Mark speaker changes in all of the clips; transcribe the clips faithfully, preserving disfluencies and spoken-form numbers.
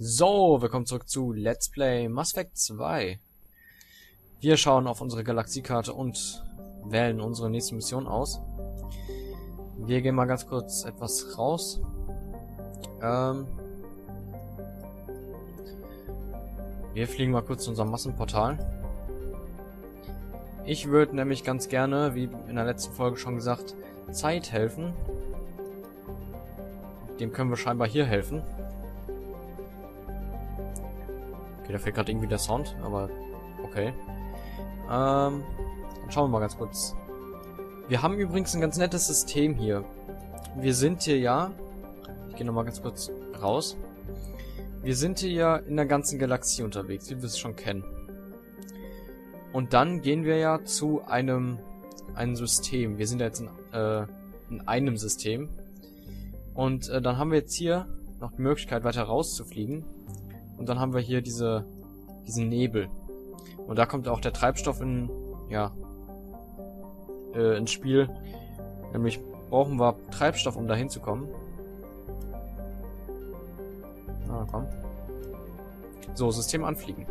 Speaker 1: So, willkommen zurück zu Let's Play Mass Effect zwei. Wir schauen auf unsere Galaxiekarte und wählen unsere nächste Mission aus. Wir gehen mal ganz kurz etwas raus. Ähm wir fliegen mal kurz zu unserem Massenportal. Ich würde nämlich ganz gerne, wie in der letzten Folge schon gesagt, Zeit helfen. Dem können wir scheinbar hier helfen. Okay, da fehlt gerade irgendwie der Sound, aber okay. Ähm, dann schauen wir mal ganz kurz. Wir haben übrigens ein ganz nettes System hier. Wir sind hier ja... Ich gehe nochmal ganz kurz raus. Wir sind hier ja in der ganzen Galaxie unterwegs, wie wir es schon kennen. Und dann gehen wir ja zu einem, einem System. Wir sind ja jetzt in, äh, in einem System. Und äh, dann haben wir jetzt hier noch die Möglichkeit, weiter rauszufliegen. Und dann haben wir hier diese, diesen Nebel. Und da kommt auch der Treibstoff in, ja, äh, ins Spiel. Nämlich brauchen wir Treibstoff, um da hinzukommen. Ah, komm. So, System anfliegen.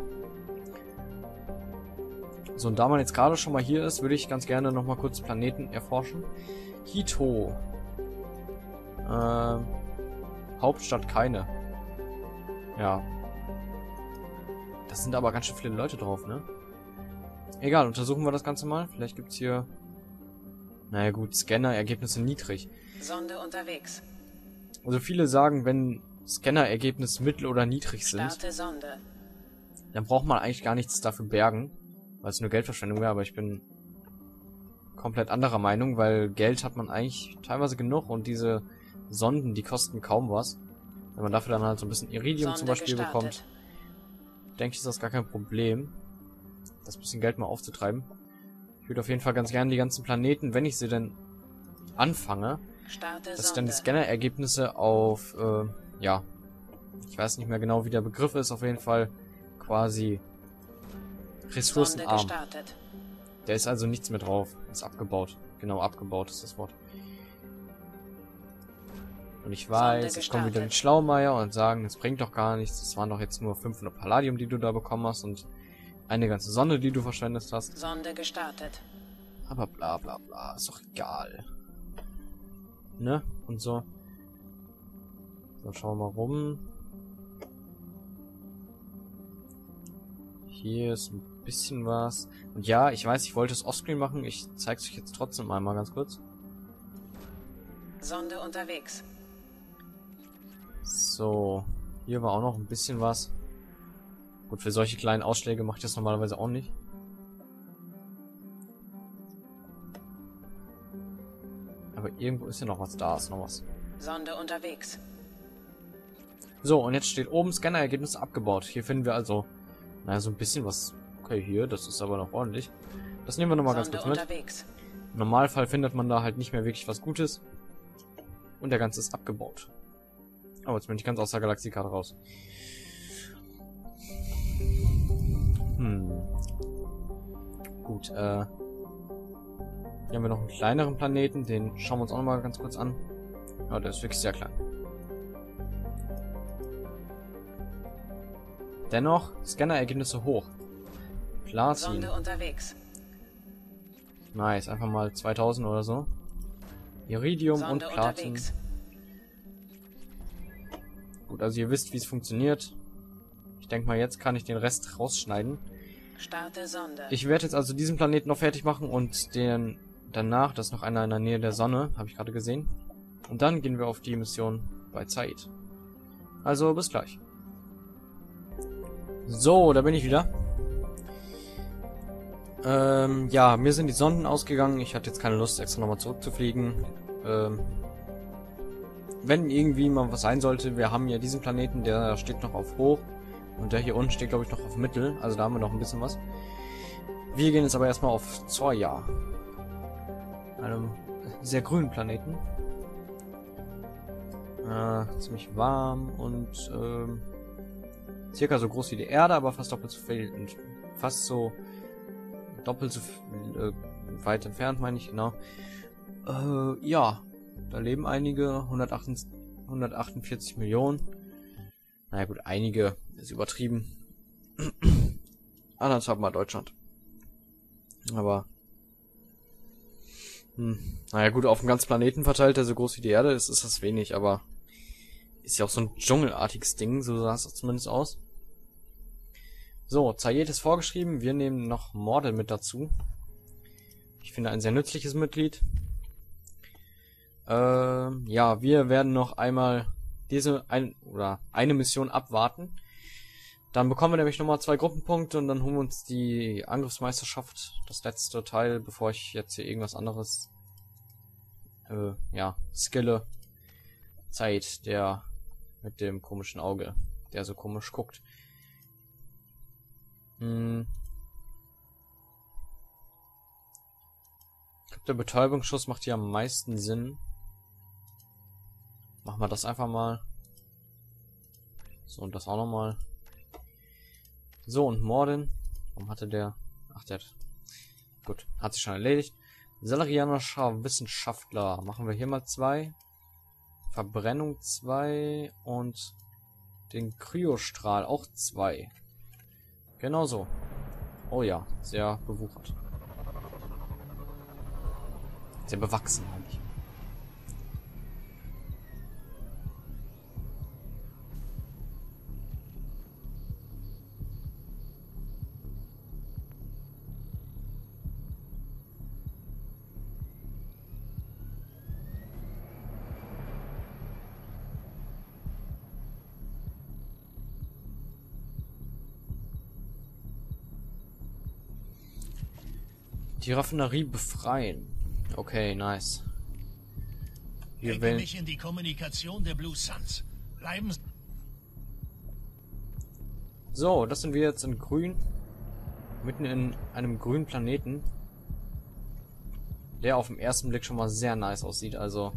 Speaker 1: So, und da man jetzt gerade schon mal hier ist, würde ich ganz gerne nochmal kurz Planeten erforschen. Hito. Ähm, Hauptstadt keine. Ja. Das sind aber ganz schön viele Leute drauf, ne? Egal, untersuchen wir das Ganze mal. Vielleicht gibt's hier... Naja gut, Scanner-Ergebnisse niedrig.
Speaker 2: Sonde unterwegs.
Speaker 1: Also viele sagen, wenn Scanner-Ergebnisse mittel- oder niedrig sind,
Speaker 2: Starte Sonde.
Speaker 1: dann braucht man eigentlich gar nichts dafür bergen, weil es nur Geldverschwendung wäre, aber ich bin komplett anderer Meinung, weil Geld hat man eigentlich teilweise genug und diese Sonden, die kosten kaum was. Wenn man dafür dann halt so ein bisschen Iridium
Speaker 2: Sonde
Speaker 1: zum Beispiel
Speaker 2: gestartet.
Speaker 1: bekommt, denke ich, ist das gar kein Problem, das bisschen Geld mal aufzutreiben. Ich würde auf jeden Fall ganz gerne die ganzen Planeten, wenn ich sie denn anfange,
Speaker 2: Starte
Speaker 1: dass ich
Speaker 2: Sonde.
Speaker 1: dann die Scanner-Ergebnisse auf, äh, ja, ich weiß nicht mehr genau, wie der Begriff ist, auf jeden Fall quasi
Speaker 2: Sonde
Speaker 1: ressourcenarm.
Speaker 2: gestartet.
Speaker 1: Der ist also nichts mehr drauf, ist abgebaut. Genau, abgebaut ist das Wort. Und ich weiß,
Speaker 2: Sonde
Speaker 1: ich komme wieder
Speaker 2: gestartet.
Speaker 1: mit Schlaumeier und sagen, das bringt doch gar nichts, das waren doch jetzt nur fünfhundert Palladium, die du da bekommen hast und eine ganze Sonne, die du verschwendet hast.
Speaker 2: Sonde gestartet.
Speaker 1: Aber bla bla bla, ist doch egal. Ne? Und so. So, schauen wir mal rum. Hier ist ein bisschen was. Und ja, ich weiß, ich wollte es offscreen machen, ich zeig's euch jetzt trotzdem einmal ganz kurz.
Speaker 2: Sonde unterwegs.
Speaker 1: So, hier war auch noch ein bisschen was. Gut, für solche kleinen Ausschläge mache ich das normalerweise auch nicht. Aber irgendwo ist ja noch was, da ist noch was.
Speaker 2: Sonde unterwegs.
Speaker 1: So, und jetzt steht oben Scanner-Ergebnisse abgebaut. Hier finden wir also, naja, so ein bisschen was. Okay, hier, das ist aber noch ordentlich. Das nehmen wir nochmal ganz
Speaker 2: Sonde
Speaker 1: kurz mit.
Speaker 2: unterwegs.
Speaker 1: Im Normalfall findet man da halt nicht mehr wirklich was Gutes. Und der Ganze ist abgebaut. Aber jetzt bin ich ganz aus der Galaxiekarte raus. Hm. Gut, äh. Hier haben wir noch einen kleineren Planeten, den schauen wir uns auch noch mal ganz kurz an. Ja, der ist wirklich sehr klein. Dennoch, Scanner-Ergebnisse hoch. Platin.
Speaker 2: Sonde unterwegs.
Speaker 1: Nice, einfach mal zweitausend oder so. Iridium
Speaker 2: Sonde
Speaker 1: und Platin.
Speaker 2: unterwegs.
Speaker 1: Gut, also ihr wisst, wie es funktioniert. Ich denke mal, jetzt kann ich den Rest rausschneiden.
Speaker 2: Starte Sonde.
Speaker 1: Ich werde jetzt also diesen Planeten noch fertig machen und den danach, das ist noch einer in der Nähe der Sonne, habe ich gerade gesehen. Und dann gehen wir auf die Mission bei Zeit. Also, bis gleich. So, da bin ich wieder. Ähm, ja, mir sind die Sonden ausgegangen. Ich hatte jetzt keine Lust, extra nochmal zurückzufliegen. Ähm, wenn irgendwie mal was sein sollte, wir haben ja diesen Planeten, der steht noch auf hoch. Und der hier unten steht, glaube ich, noch auf mittel. Also da haben wir noch ein bisschen was. Wir gehen jetzt aber erstmal auf Zorya. Einem sehr grünen Planeten. Äh, ziemlich warm und ähm, circa so groß wie die Erde, aber fast doppelt so viel und fast so doppelt so viel, äh, weit entfernt, meine ich, genau. Äh, ja, da leben einige, hundertachtundvierzig Millionen. Naja gut, einige ist übertrieben. Anderthalb Mal Deutschland. Aber hm, naja gut, auf dem ganzen Planeten verteilt, der so groß wie die Erde ist, ist das wenig, aber ist ja auch so ein dschungelartiges Ding, so sah es zumindest aus. So, Zayed ist vorgeschrieben, wir nehmen noch Mordel mit dazu. Ich finde ein sehr nützliches Mitglied. Ähm, ja, wir werden noch einmal diese ein oder eine Mission abwarten. Dann bekommen wir nämlich nochmal zwei Gruppenpunkte und dann holen wir uns die Angriffsmeisterschaft, das letzte Teil, bevor ich jetzt hier irgendwas anderes äh, ja, skille. Zeit, der mit dem komischen Auge, der so komisch guckt. Hm. Ich glaube, der Betäubungsschuss macht hier am meisten Sinn. Machen wir das einfach mal. So, und das auch nochmal. So, und Morden. Warum hatte der... Ach, der hat... Gut, hat sich schon erledigt. Salarianischer Wissenschaftler. Machen wir hier mal zwei. Verbrennung zwei. Und den Kryostrahl auch zwei. Genau so. Oh ja, sehr bewuchert. Sehr bewachsen, eigentlich. Die Raffinerie befreien. Okay, nice. Wir
Speaker 3: Hänge
Speaker 1: wählen...
Speaker 3: mich in die Kommunikation der Blue Suns. Bleiben Sie...
Speaker 1: So, das sind wir jetzt in grün. Mitten in einem grünen Planeten. Der auf den ersten Blick schon mal sehr nice aussieht, also...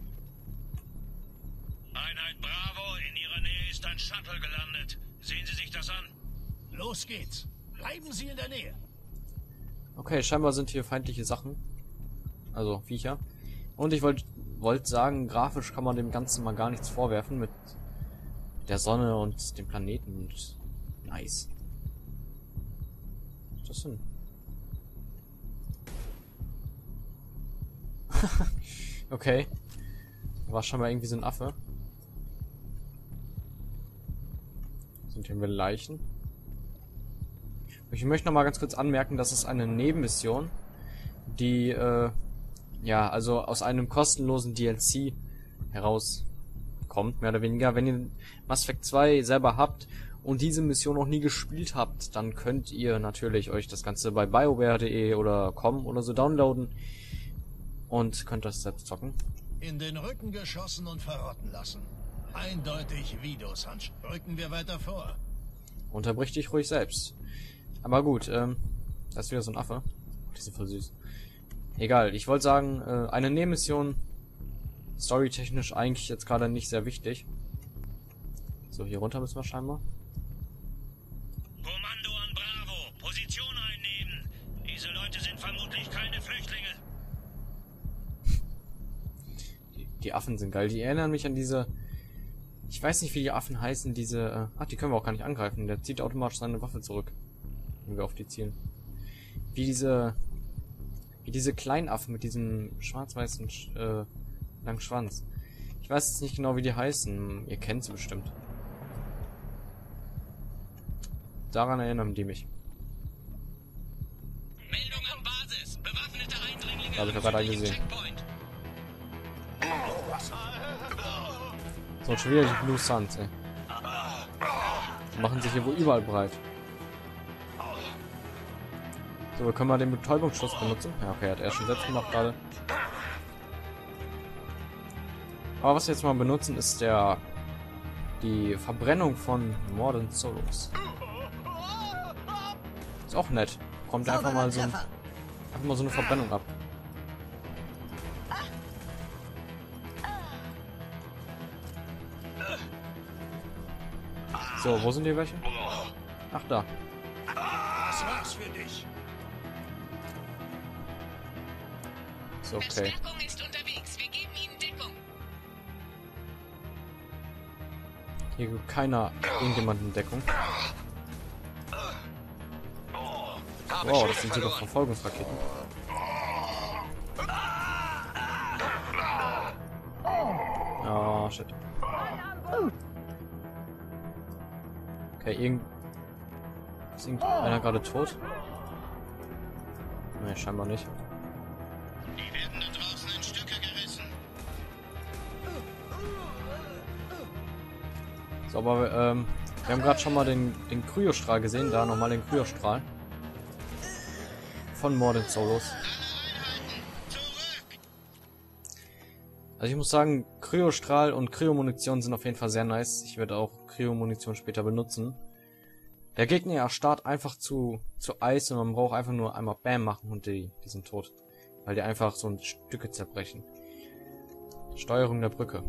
Speaker 3: Einheit Bravo, in Ihrer Nähe ist ein Shuttle gelandet. Sehen Sie sich das an. Los geht's. Bleiben Sie in der Nähe.
Speaker 1: Okay, scheinbar sind hier feindliche Sachen. Also, Viecher. Und ich wollte wollt sagen, grafisch kann man dem Ganzen mal gar nichts vorwerfen mit der Sonne und dem Planeten. Und nice. Was ist das denn? Okay. War schon mal irgendwie so ein Affe. Sind hier Leichen? Ich möchte noch mal ganz kurz anmerken, dass es eine Nebenmission, die, äh, ja, also aus einem kostenlosen D L C herauskommt, mehr oder weniger. Wenn ihr Mass Effect zwei selber habt und diese Mission noch nie gespielt habt, dann könnt ihr natürlich euch das Ganze bei bioware punkt de oder com oder so downloaden und könnt das selbst zocken.
Speaker 3: In den Rücken geschossen und verrotten lassen. Eindeutig Vidos-Hansch. Rücken wir weiter vor.
Speaker 1: Unterbrich dich ruhig selbst. Aber gut, ähm, das ist wieder so ein Affe. Die sind voll süß. Egal, ich wollte sagen, äh, eine Nebenmission, storytechnisch eigentlich jetzt gerade nicht sehr wichtig. So, hier runter müssen wir scheinbar.
Speaker 3: Kommando an Bravo. Position einnehmen. Diese Leute sind vermutlich keine Flüchtlinge.
Speaker 1: Die, die Affen sind geil. Die erinnern mich an diese... Ich weiß nicht, wie die Affen heißen, diese... Äh, ach, die können wir auch gar nicht angreifen. Der zieht automatisch seine Waffe zurück. Wenn wir auf die zielen. Wie diese... Wie diese Kleinaffen mit diesem schwarz-weißen äh, langen Schwanz. Ich weiß jetzt nicht genau, wie die heißen. Ihr kennt sie bestimmt. Daran erinnern die mich.
Speaker 3: Meldung an Basis. Bewaffnete Eindringlinge.
Speaker 1: Habe ich ja gerade einen gesehen. So, schon wieder die Blue Suns, ey. Die machen sich hier wohl überall breit. So, wir können mal den Betäubungsschuss benutzen. Ja, okay, hat er schon selbst gemacht gerade. Aber was wir jetzt mal benutzen, ist der... die Verbrennung von Morden Solos. Ist auch nett. Kommt einfach mal so ein, einfach mal so eine Verbrennung ab. So, wo sind die welche? Ach, da.
Speaker 3: Das war's für dich.
Speaker 1: So, okay.
Speaker 2: Verstärkung ist unterwegs. Wir geben Ihnen Deckung.
Speaker 1: Hier gibt keiner irgendjemanden in Deckung. Wow, das sind sogar Verfolgungsraketen. Oh, shit. Okay, irgend... Ist irgendeiner gerade tot? Ne, scheinbar nicht.
Speaker 3: Die werden da draußen in Stücke gerissen.
Speaker 1: So, aber ähm, wir haben gerade schon mal den, den Kryostrahl gesehen. Da nochmal den Kryostrahl. Von Mordant Solos. Also ich muss sagen, Kryostrahl und Kryomunition sind auf jeden Fall sehr nice. Ich werde auch Kryomunition später benutzen. Der Gegner erstarrt einfach zu, zu Eis und man braucht einfach nur einmal Bam machen und die, die sind tot. Weil die einfach so in Stücke zerbrechen. Steuerung der Brücke.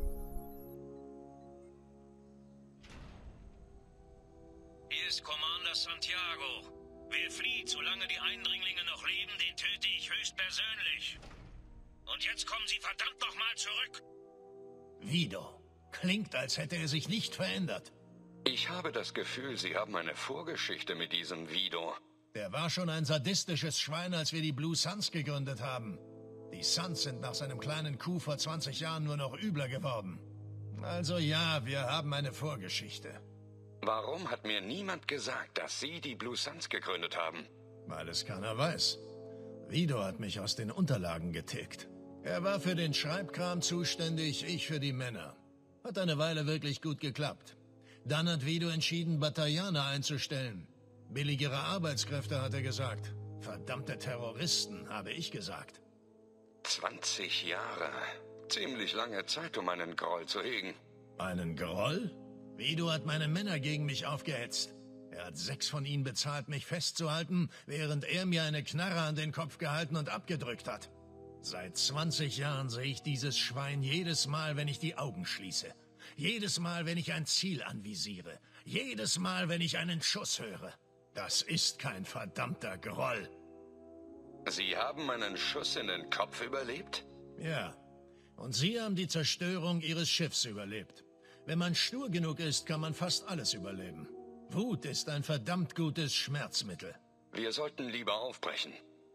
Speaker 3: Hier ist Commander Santiago. Wer flieht, solange die Eindringlinge noch leben, den töte ich höchstpersönlich. Und jetzt kommen Sie verdammt nochmal zurück. Vido. Klingt, als hätte er sich nicht verändert.
Speaker 4: Ich habe das Gefühl, Sie haben eine Vorgeschichte mit diesem Vido.
Speaker 3: Der war schon ein sadistisches Schwein, als wir die Blue Suns gegründet haben. Die Suns sind nach seinem kleinen Coup vor zwanzig Jahren nur noch übler geworden. Also ja, wir haben eine Vorgeschichte.
Speaker 4: Warum hat mir niemand gesagt, dass Sie die Blue Suns gegründet haben?
Speaker 3: Weil es keiner weiß. Vido hat mich aus den Unterlagen getilgt. Er war für den Schreibkram zuständig, ich für die Männer. Hat eine Weile wirklich gut geklappt. Dann hat Vido entschieden, Bataillane einzustellen. Billigere Arbeitskräfte, hat er gesagt. Verdammte Terroristen, habe ich gesagt.
Speaker 4: zwanzig Jahre. Ziemlich lange Zeit, um einen Groll zu hegen.
Speaker 3: Einen Groll? Vido hat meine Männer gegen mich aufgehetzt. Er hat sechs von ihnen bezahlt, mich festzuhalten, während er mir eine Knarre an den Kopf gehalten und abgedrückt hat. Seit zwanzig Jahren sehe ich dieses Schwein jedes Mal, wenn ich die Augen schließe. Jedes Mal, wenn ich ein Ziel anvisiere. Jedes Mal, wenn ich einen Schuss höre. Das ist kein verdammter Groll.
Speaker 4: Sie haben einen Schuss in den Kopf überlebt?
Speaker 3: Ja. Und Sie haben die Zerstörung Ihres Schiffs überlebt. Wenn man stur genug ist, kann man fast alles überleben. Wut ist ein verdammt gutes Schmerzmittel.
Speaker 4: Wir sollten lieber aufbrechen.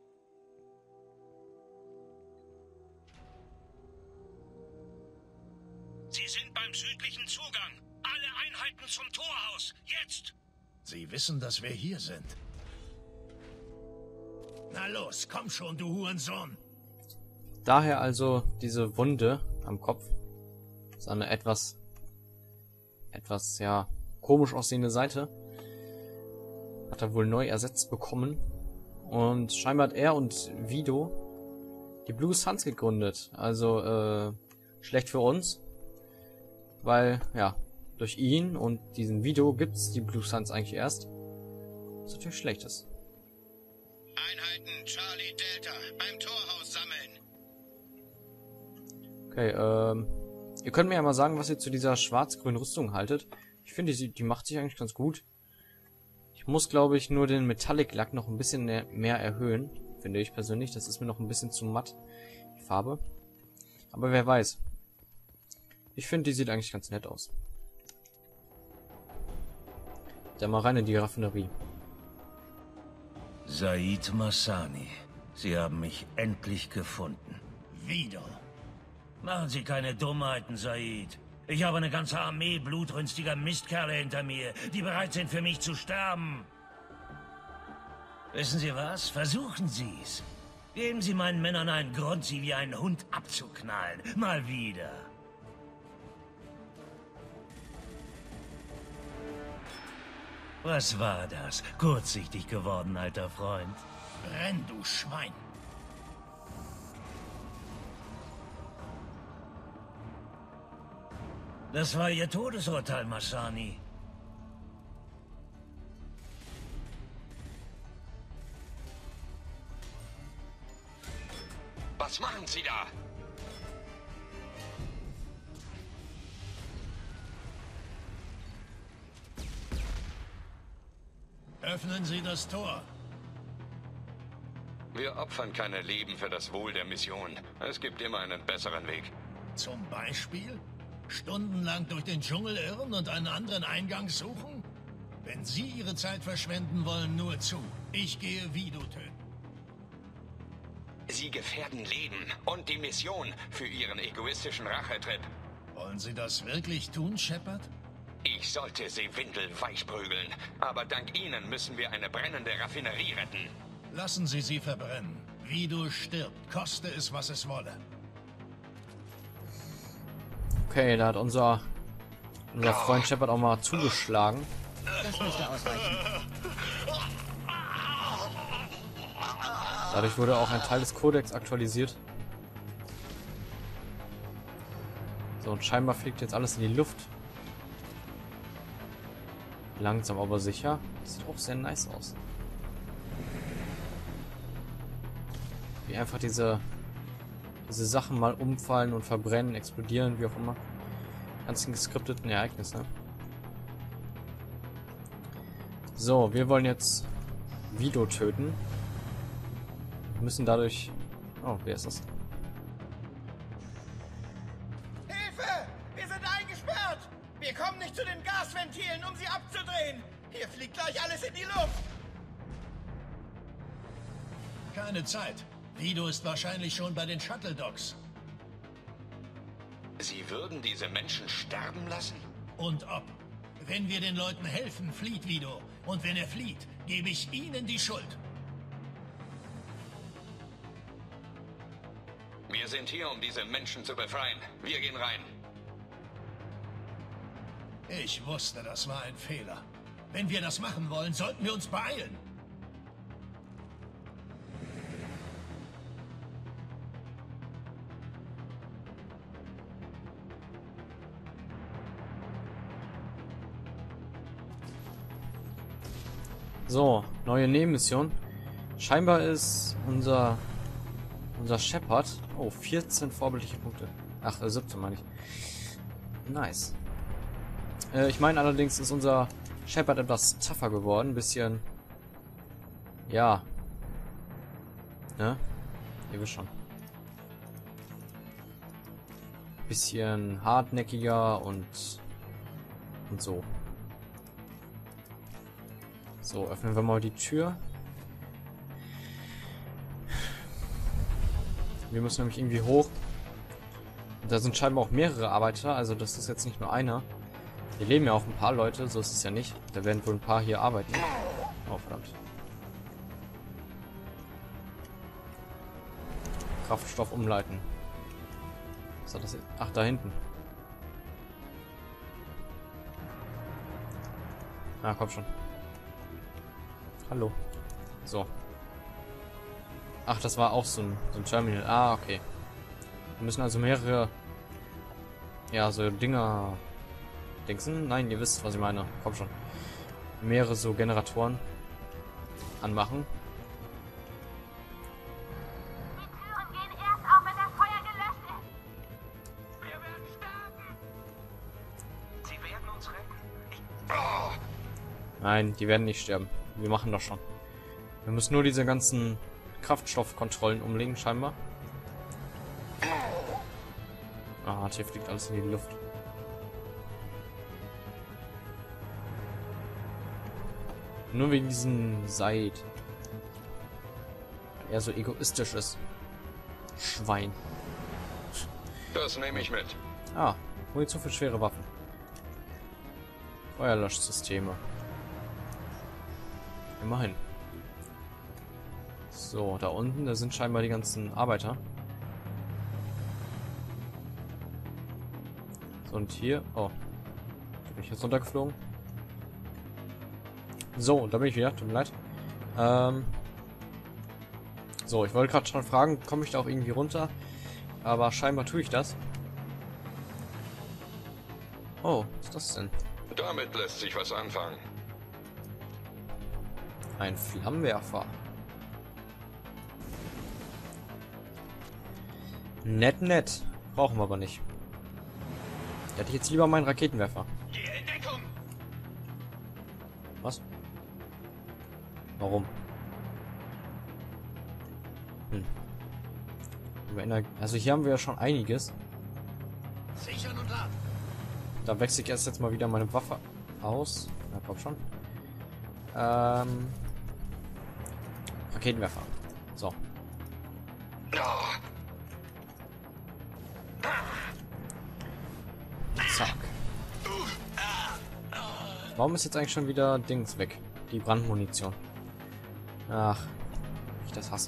Speaker 3: Sie sind beim südlichen Zugang. Alle Einheiten zum Torhaus. Jetzt! Sie wissen, dass wir hier sind. Na los, komm schon, du Hurensohn.
Speaker 1: Daher also diese Wunde am Kopf. Das ist eine etwas, etwas, ja, komisch aussehende Seite. Hat er wohl neu ersetzt bekommen. Und scheinbar hat er und Vido die Blue Suns gegründet. Also, äh, schlecht für uns. Weil, ja, durch ihn und diesen Vido gibt es die Blue Suns eigentlich erst. Was natürlich schlecht ist.
Speaker 3: Einheiten Charlie Delta beim Torhaus sammeln.
Speaker 1: Okay, ähm, ihr könnt mir ja mal sagen, was ihr zu dieser schwarz-grünen Rüstung haltet. Ich finde, die, die macht sich eigentlich ganz gut. Ich muss, glaube ich, nur den Metallic Lack noch ein bisschen mehr erhöhen. Finde ich persönlich. Das ist mir noch ein bisschen zu matt, die Farbe. Aber wer weiß. Ich finde, die sieht eigentlich ganz nett aus. Da mal rein in die Raffinerie.
Speaker 5: Said Massani, Sie haben mich endlich gefunden.
Speaker 3: Vido.
Speaker 5: Machen Sie keine Dummheiten, Said. Ich habe eine ganze Armee blutrünstiger Mistkerle hinter mir, die bereit sind, für mich zu sterben. Wissen Sie was? Versuchen Sie's. Geben Sie meinen Männern einen Grund, sie wie einen Hund abzuknallen. Mal wieder. Was war das? Kurzsichtig geworden, alter Freund.
Speaker 3: Renn, du Schwein.
Speaker 5: Das war Ihr Todesurteil, Massani.
Speaker 4: Was machen Sie da?
Speaker 3: Öffnen Sie das Tor.
Speaker 4: Wir opfern keine Leben für das Wohl der Mission. Es gibt immer einen besseren Weg.
Speaker 3: Zum Beispiel? Stundenlang durch den Dschungel irren und einen anderen Eingang suchen? Wenn Sie Ihre Zeit verschwenden wollen, nur zu. Ich gehe Vido töten.
Speaker 4: Sie gefährden Leben und die Mission für Ihren egoistischen Rachetrip.
Speaker 3: Wollen Sie das wirklich tun, Shepard?
Speaker 4: Ich sollte sie windelweich prügeln, aber dank Ihnen müssen wir eine brennende Raffinerie retten.
Speaker 3: Lassen Sie sie verbrennen. Vido stirbt, koste es, was es wolle.
Speaker 1: Okay, da hat unser, unser Freund Shepard auch mal zugeschlagen.
Speaker 6: Das müsste ausreichen.
Speaker 1: Dadurch wurde auch ein Teil des Kodex aktualisiert. So, und scheinbar fliegt jetzt alles in die Luft. Langsam, aber sicher. Das sieht auch sehr nice aus. Wie einfach diese, diese Sachen mal umfallen und verbrennen, explodieren, wie auch immer. Ganzen geskripteten Ereignisse. So, wir wollen jetzt Vido töten. Wir müssen dadurch... Oh, wer ist das?
Speaker 7: Hilfe! Wir sind eingesperrt! Wir kommen nicht zu den Gasventilen, um sie abzudrehen! Hier fliegt gleich alles in die Luft!
Speaker 3: Keine Zeit. Vido ist wahrscheinlich schon bei den Shuttle-Docks.
Speaker 4: Sie würden diese Menschen sterben lassen?
Speaker 3: Und ob. Wenn wir den Leuten helfen, flieht Vido. Und wenn er flieht, gebe ich Ihnen die Schuld.
Speaker 4: Wir sind hier, um diese Menschen zu befreien. Wir gehen rein.
Speaker 3: Ich wusste, das war ein Fehler. Wenn wir das machen wollen, sollten wir uns beeilen.
Speaker 1: So, neue Nebenmission. Scheinbar ist unser unser Shepard. Oh, vierzehn vorbildliche Punkte. Ach, äh, siebzehn meine ich. Nice. Äh, ich meine allerdings ist unser Shepard etwas tougher geworden. Ein bisschen. Ja. Ne? Ihr wisst schon. Bisschen hartnäckiger und. Und so. So, öffnen wir mal die Tür. Wir müssen nämlich irgendwie hoch. Da sind scheinbar auch mehrere Arbeiter, also das ist jetzt nicht nur einer. Hier leben ja auch ein paar Leute, so ist es ja nicht. Da werden wohl ein paar hier arbeiten. Oh, verdammt. Kraftstoff umleiten. Was hat das jetzt? Ach, da hinten. Ah, komm schon. Hallo. So. Ach, das war auch so ein, so ein Terminal. Ah, okay. Wir müssen also mehrere... Ja, so Dinger... Dingsen? Nein, ihr wisst, was ich meine. Komm schon. Mehrere so Generatoren anmachen.
Speaker 8: Die Türen gehen erst auf, wenn das Feuer gelöscht ist.
Speaker 7: Wir werden sterben!
Speaker 4: Sie werden uns retten.
Speaker 1: Nein, die werden nicht sterben. Wir machen das schon. Wir müssen nur diese ganzen Kraftstoffkontrollen umlegen, scheinbar. Ah, hier fliegt alles in die Luft. Nur wegen diesem Seid. Weil er so egoistisch ist. Schwein.
Speaker 4: Das nehme ich mit.
Speaker 1: Ah, Munition für schwere Waffen. Feuerlöschsysteme. Immerhin. So, da unten, da sind scheinbar die ganzen Arbeiter. So, und hier... Oh. Bin ich jetzt runtergeflogen? So, da bin ich wieder. Tut mir leid. Ähm... So, ich wollte gerade schon fragen, komme ich da auch irgendwie runter? Aber scheinbar tue ich das. Oh, was ist das denn?
Speaker 4: Damit lässt sich was anfangen.
Speaker 1: Ein Flammenwerfer. Nett, nett. Brauchen wir aber nicht. Hätte ich jetzt lieber meinen Raketenwerfer.
Speaker 7: Gehe in Deckung!
Speaker 1: Was? Warum? Hm. Also hier haben wir ja schon einiges.
Speaker 3: Sichern und laden.
Speaker 1: Da wechsle ich erst jetzt mal wieder meine Waffe aus. Na komm schon. Ähm. Raketenwerfer. So. Zack. Warum ist jetzt eigentlich schon wieder Dings weg? Die Brandmunition. Ach, ich das hasse.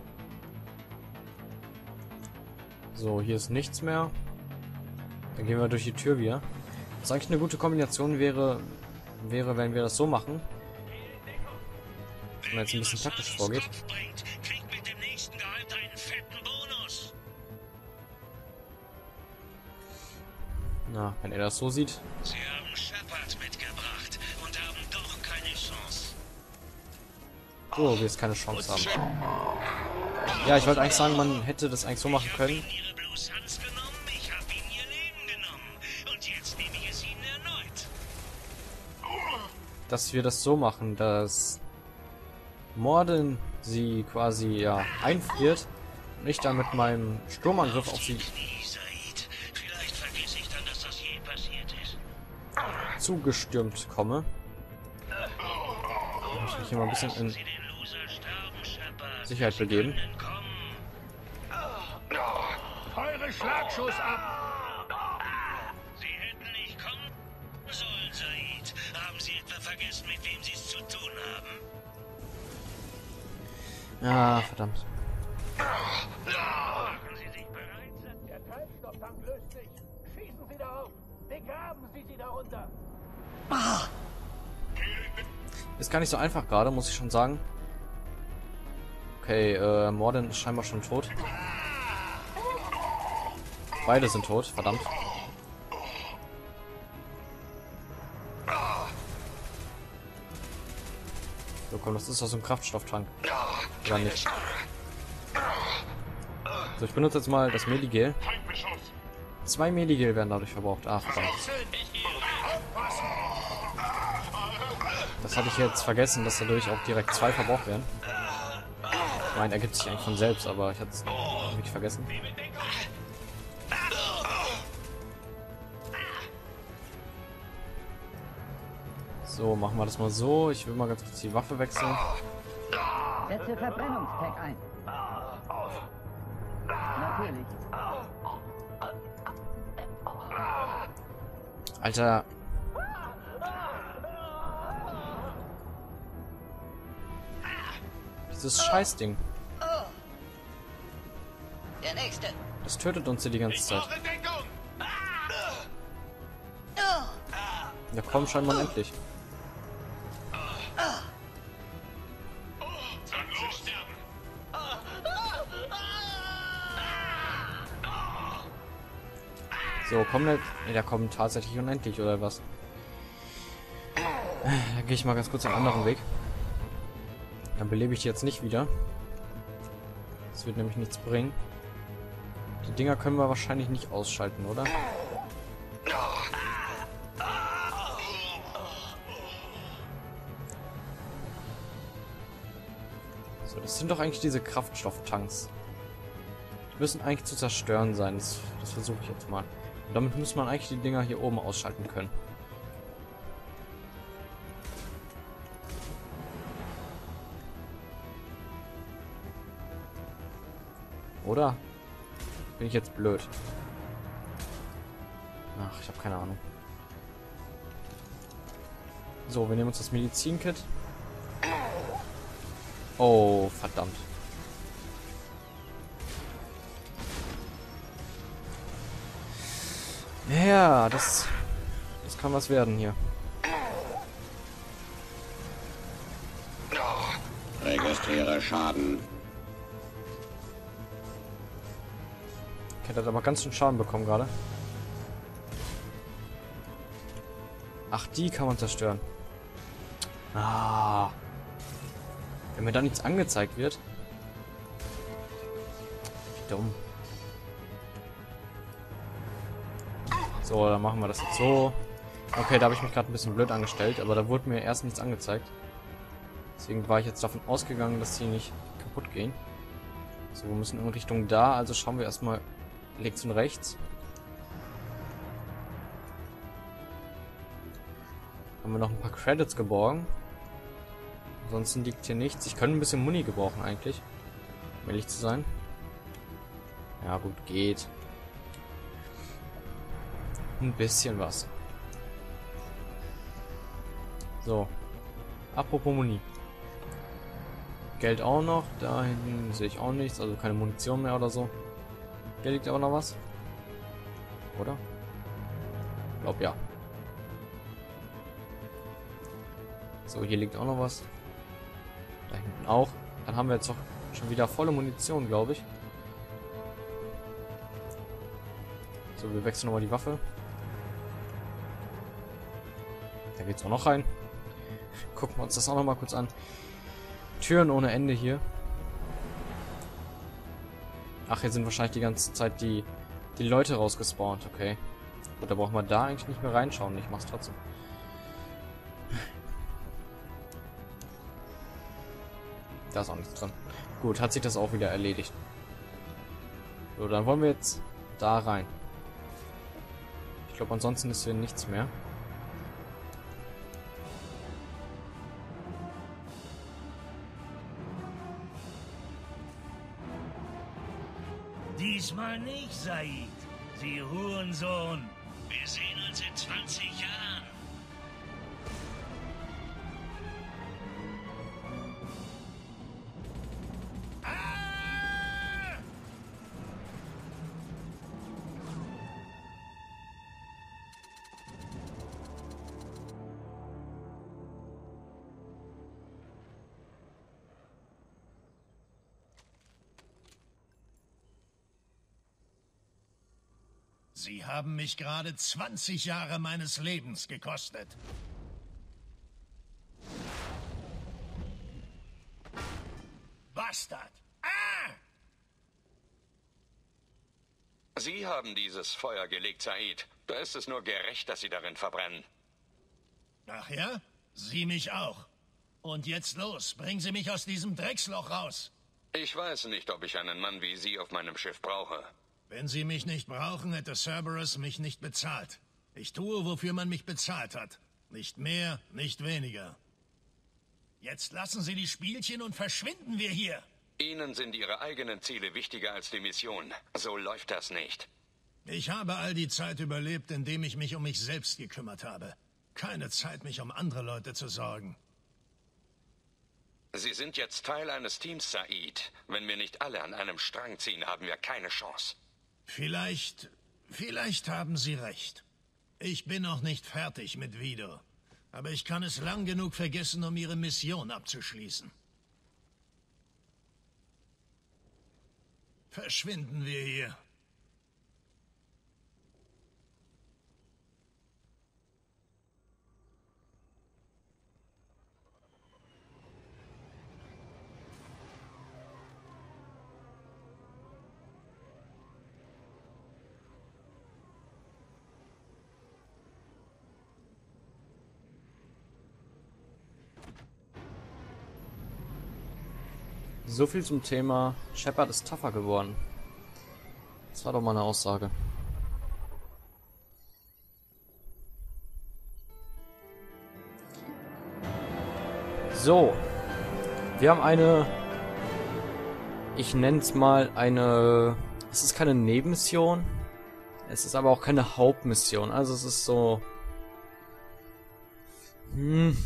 Speaker 1: So, hier ist nichts mehr. Dann gehen wir durch die Tür wieder. Was eigentlich eine gute Kombination wäre, wäre, wenn wir das so machen. Wenn man jetzt ein bisschen taktisch vorgeht. Na, wenn er das so sieht.
Speaker 5: Sie haben Shepard mitgebracht und haben doch keine Chance.
Speaker 1: So, wir es keine Chance haben. Ja, ich wollte eigentlich sagen, man hätte das eigentlich so machen können.
Speaker 5: Ihre Blues Hans genommen, ich habe ihnen ihr Leben genommen. Und jetzt nehme ich es ihnen erneut.
Speaker 1: Dass wir das so machen, dass Morden sie quasi ja einfriert und ich dann mit meinem Sturmangriff auf sie
Speaker 5: Vielleicht vergesse ich dann, dass das je passiert ist.
Speaker 1: zugestürmt komme. Ich muss mich hier mal ein bisschen in
Speaker 5: Sie den Loser sterben, Shepard.
Speaker 1: Sicherheit begeben.
Speaker 3: Eure Schlagschuss ab!
Speaker 5: Sie hätten nicht kommen sollen, Said. Haben Sie etwa vergessen, mit wem Sie es zu tun haben?
Speaker 1: Ah, verdammt.
Speaker 5: Machen Sie sich bereit?
Speaker 7: Der Treibstofftank löst sich. Schießen Sie darauf. Begraben Sie sie darunter.
Speaker 1: Ist gar nicht so einfach gerade, muss ich schon sagen. Okay, äh, Morden ist scheinbar schon tot. Beide sind tot, verdammt. So, komm, das ist aus dem Kraftstofftank. Oder nicht? So, ich benutze jetzt mal das Meligel. Zwei Meligel werden dadurch verbraucht. Ah, verdammt. Das hatte ich jetzt vergessen, dass dadurch auch direkt zwei verbraucht werden. Ich meine, ergibt sich eigentlich von selbst, aber ich hatte es wirklich vergessen. So, machen wir das mal so. Ich will mal ganz kurz die Waffe wechseln.
Speaker 6: Setze Verbrennungstag ein. Natürlich.
Speaker 1: Alter. Dieses Scheißding.
Speaker 6: Der nächste.
Speaker 1: Das tötet uns hier die ganze Zeit. Ja komm, scheinbar endlich. So, kommen der, nee, der kommt tatsächlich unendlich, oder was? Da gehe ich mal ganz kurz einen anderen Weg. Dann belebe ich die jetzt nicht wieder. Das wird nämlich nichts bringen. Die Dinger können wir wahrscheinlich nicht ausschalten, oder? So, das sind doch eigentlich diese Kraftstofftanks. Die müssen eigentlich zu zerstören sein. Das, das versuche ich jetzt mal. Und damit muss man eigentlich die Dinger hier oben ausschalten können. Oder? Bin ich jetzt blöd? Ach, ich habe keine Ahnung. So, wir nehmen uns das Medizinkit. Oh, verdammt. Ja, das, das kann was werden hier.
Speaker 9: Registriere Schaden.
Speaker 1: Okay, der hat aber ganz schön Schaden bekommen gerade. Ach, die kann man zerstören. Ah. Wenn mir da nichts angezeigt wird. Wie dumm. So, dann machen wir das jetzt so. Okay, da habe ich mich gerade ein bisschen blöd angestellt, aber da wurde mir erst nichts angezeigt. Deswegen war ich jetzt davon ausgegangen, dass sie nicht kaputt gehen. So, wir müssen in Richtung da, also schauen wir erstmal links und rechts. Haben wir noch ein paar Credits geborgen. Ansonsten liegt hier nichts. Ich könnte ein bisschen Muni gebrauchen eigentlich. Um ehrlich zu sein. Ja gut, geht. Ein bisschen was. So. Apropos Muni. Geld auch noch. Da hinten sehe ich auch nichts. Also keine Munition mehr oder so. Hier liegt aber noch was. Oder? Ich glaube ja. So, hier liegt auch noch was. Da hinten auch. Dann haben wir jetzt doch schon wieder volle Munition, glaube ich. So, wir wechseln nochmal die Waffe. Da geht's auch noch rein. Gucken wir uns das auch noch mal kurz an. Türen ohne Ende hier. Ach, hier sind wahrscheinlich die ganze Zeit die, die Leute rausgespawnt. Okay. Gut, da brauchen wir da eigentlich nicht mehr reinschauen. Ich mach's trotzdem. Da ist auch nichts drin. Gut, hat sich das auch wieder erledigt. So, dann wollen wir jetzt da rein. Ich glaube, ansonsten ist hier nichts mehr.
Speaker 5: Diesmal nicht, Said. Sie Hurensohn. Wir sehen uns in zwanzig Jahren. Ah!
Speaker 3: Sie haben mich gerade zwanzig Jahre meines Lebens gekostet. Bastard! Ah!
Speaker 4: Sie haben dieses Feuer gelegt, Said. Da ist es nur gerecht, dass Sie darin verbrennen.
Speaker 3: Ach ja? Sie mich auch. Und jetzt los, bringen Sie mich aus diesem Drecksloch raus.
Speaker 4: Ich weiß nicht, ob ich einen Mann wie Sie auf meinem Schiff brauche.
Speaker 3: Wenn Sie mich nicht brauchen, hätte Cerberus mich nicht bezahlt. Ich tue, wofür man mich bezahlt hat. Nicht mehr, nicht weniger. Jetzt lassen Sie die Spielchen und verschwinden wir hier.
Speaker 4: Ihnen sind Ihre eigenen Ziele wichtiger als die Mission. So läuft das nicht.
Speaker 3: Ich habe all die Zeit überlebt, indem ich mich um mich selbst gekümmert habe. Keine Zeit, mich um andere Leute zu sorgen.
Speaker 4: Sie sind jetzt Teil eines Teams, Said. Wenn wir nicht alle an einem Strang ziehen, haben wir keine Chance.
Speaker 3: Vielleicht, vielleicht haben Sie recht. Ich bin noch nicht fertig mit Vido. Aber ich kann es lang genug vergessen, um Ihre Mission abzuschließen. Verschwinden wir hier.
Speaker 1: So viel zum Thema Shepard ist tougher geworden. Das war doch mal eine Aussage. So. Wir haben eine... Ich nenne es mal eine... Es ist keine Nebenmission. Es ist aber auch keine Hauptmission. Also es ist so... Hm...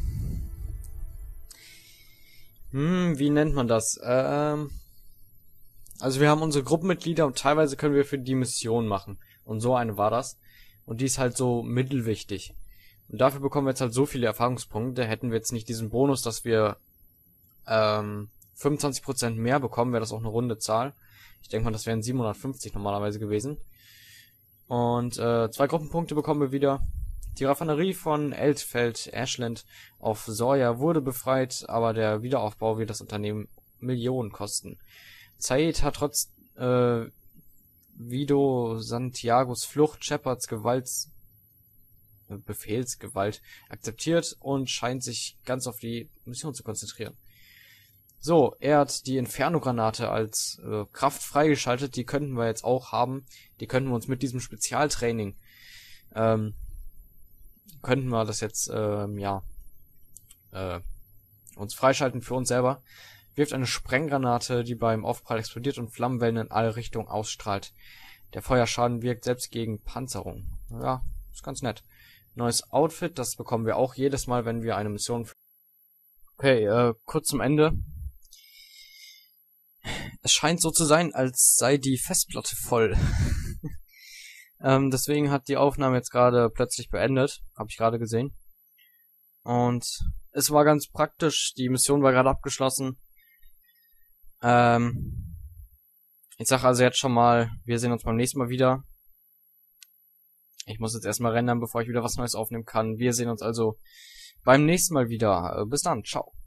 Speaker 1: Hm, wie nennt man das? Ähm, also wir haben unsere Gruppenmitglieder und teilweise können wir für die Mission machen. Und so eine war das. Und die ist halt so mittelwichtig. Und dafür bekommen wir jetzt halt so viele Erfahrungspunkte. Hätten wir jetzt nicht diesen Bonus, dass wir ähm, fünfundzwanzig Prozent mehr bekommen, wäre das auch eine runde Zahl. Ich denke mal, das wären siebenhundertfünfzig normalerweise gewesen. Und äh, zwei Gruppenpunkte bekommen wir wieder. Die Raffinerie von Eldfeld Ashland auf Sawyer wurde befreit, aber der Wiederaufbau wird das Unternehmen Millionen kosten. Said hat trotz äh, Vido Santiagos Flucht Shepards Gewalts äh, Befehlsgewalt akzeptiert und scheint sich ganz auf die Mission zu konzentrieren. So, er hat die Inferno-Granate als äh, Kraft freigeschaltet, die könnten wir jetzt auch haben. Die könnten wir uns mit diesem Spezialtraining ähm, könnten wir das jetzt, ähm, ja, äh, uns freischalten für uns selber. Wirft eine Sprenggranate, die beim Aufprall explodiert und Flammenwellen in alle Richtungen ausstrahlt. Der Feuerschaden wirkt selbst gegen Panzerung. Ja, ist ganz nett. Neues Outfit, das bekommen wir auch jedes Mal, wenn wir eine Mission... Okay, äh, kurz zum Ende. Es scheint so zu sein, als sei die Festplatte voll. ähm, deswegen hat die Aufnahme jetzt gerade plötzlich beendet. Habe ich gerade gesehen. Und es war ganz praktisch. Die Mission war gerade abgeschlossen. Ähm, ich sage also jetzt schon mal, wir sehen uns beim nächsten Mal wieder. Ich muss jetzt erstmal rendern, bevor ich wieder was Neues aufnehmen kann. Wir sehen uns also beim nächsten Mal wieder. Bis dann, ciao.